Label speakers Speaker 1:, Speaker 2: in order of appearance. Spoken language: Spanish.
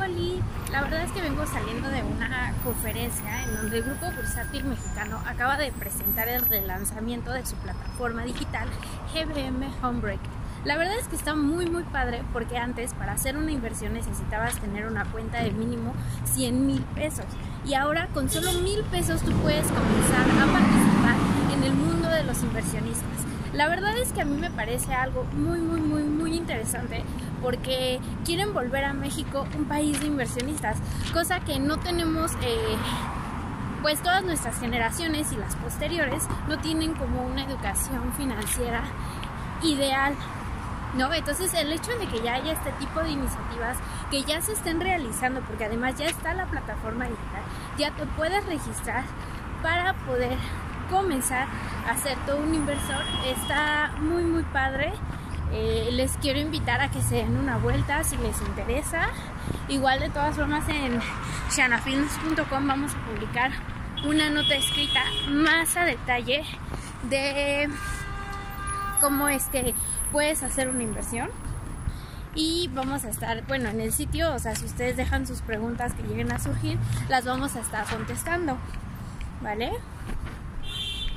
Speaker 1: Oli, la verdad es que vengo saliendo de una conferencia en donde el Grupo Bursátil Mexicano acaba de presentar el relanzamiento de su plataforma digital GBM Homebreak. La verdad es que está muy padre porque antes para hacer una inversión necesitabas tener una cuenta de mínimo 100,000 pesos y ahora con solo 1,000 pesos tú puedes comenzar a participar en el mundo de los inversionistas. La verdad es que a mí me parece algo muy interesante porque quieren volver a México un país de inversionistas, cosa que no tenemos, pues todas nuestras generaciones y las posteriores no tienen como una educación financiera ideal, ¿no? Entonces el hecho de que ya haya este tipo de iniciativas que ya se estén realizando, porque además ya está la plataforma digital, ya te puedes registrar para poder comenzar a ser todo un inversor, está muy padre. Les quiero invitar a que se den una vuelta si les interesa. Igual de todas formas en shanafilms.com vamos a publicar una nota escrita más a detalle de cómo es que puedes hacer una inversión. Y vamos a estar, bueno, en el sitio, o sea, si ustedes dejan sus preguntas que lleguen a surgir, las vamos a estar contestando, ¿vale?